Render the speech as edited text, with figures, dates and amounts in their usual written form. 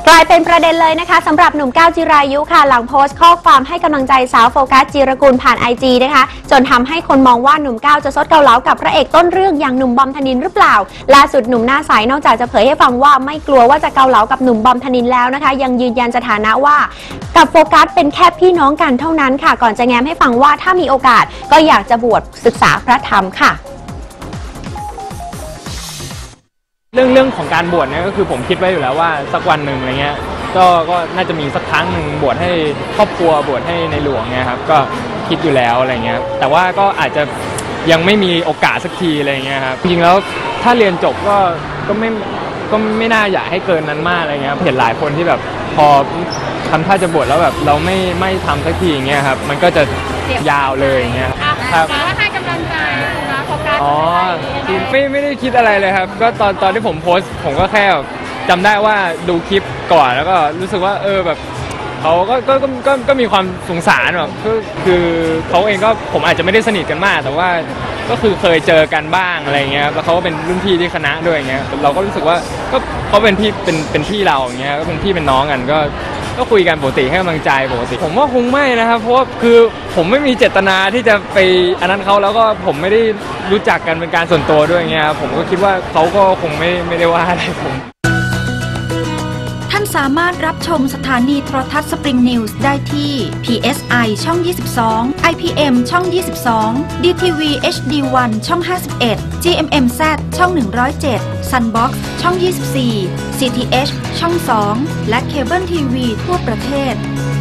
กลายเป็นประเด็นเลยนะคะสำหรับหนุ่มก้าวจิรายุค่ะหลังโพสต์ข้อความให้กำลังใจสาวโฟกัสจิรกุลผ่าน IG นะคะจนทำให้คนมองว่าหนุ่มก้าวจะซดเกาเหลากับพระเอกต้นเรื่องอย่างหนุ่มบอมธนินทร์หรือเปล่าล่าสุดหนุ่มหน้าใสนอกจากจะเผยให้ฟังว่าไม่กลัวว่าจะเกาเหลากับหนุ่มบอมธนินทร์แล้วนะคะยังยืนยันสถานะว่ากับโฟกัสเป็นแค่พี่น้องกันเท่านั้นค่ะก่อนจะแง้มให้ฟังว่าถ้ามีโอกาสก็อยากจะบวชศึกษาพระธรรมค่ะเรื่องของการบวชเนี่ยก็คือผมคิดไว้อยู่แล้วว่าสักวันหนึ่งอะไรเงี้ยก็น่าจะมีสักครั้งหนึ่งบวชให้ครอบครัวบวชให้ในหลวงเนี่ยครับก็คิดอยู่แล้วอะไรเงี้ยแต่ว่าก็อาจจะยังไม่มีโอกาสสักทีอะไรเงี้ยครับจริงๆแล้วถ้าเรียนจบก็ไม่น่าอยากให้เกินนั้นมากอะไรเงี้ยเห็นหลายคนที่แบบพอทำท่าจะบวชแล้วแบบเราไม่ทำสักทีอย่างเงี้ยครับมันก็จะยาวเลยอย่างเงี้ยครับว่าให้กำลังใจนะโฟกัสอ๋อไม่ได้คิดอะไรเลยครับก็ตอนที่ผมโพสต์ผมก็แค่จำได้ว่าดูคลิปก่อนแล้วก็รู้สึกว่าแบบเขาก็มีความสงสารแบบคือเขาเองก็ผมอาจจะไม่ได้สนิทกันมากแต่ว่าก็คือเคยเจอกันบ้างอะไรเงี้ยแล้วเขาก็เป็นรุ่นพี่ที่คณะด้วยอย่างเงี้ยเราก็รู้สึกว่าก็เขาเป็นพี่เป็นพี่เราอย่างเงี้ยก็เป็นพี่เป็นน้องกันก็คุยกันปกติให้กำลังใจปกติผมว่าคงไม่นะครับเพราะว่าคือผมไม่มีเจตนาที่จะไปอันนั้นเขาแล้วก็ผมไม่ได้รู้จักกันเป็นการส่วนตัวด้วยเงี้ยผมก็คิดว่าเขาก็คงไม่ได้ว่าอะไรผมท่านสามารถรับชมสถานีโทรทัศน์ Spring News ได้ที่ PSI ช่อง 22 IPM ช่อง 22 DTV HD1 ช่อง 51 GMMZ ช่อง 107 Sunbox ช่อง 24 CTH ช่อง 2 และเคเบิลทีวีทั่วประเทศ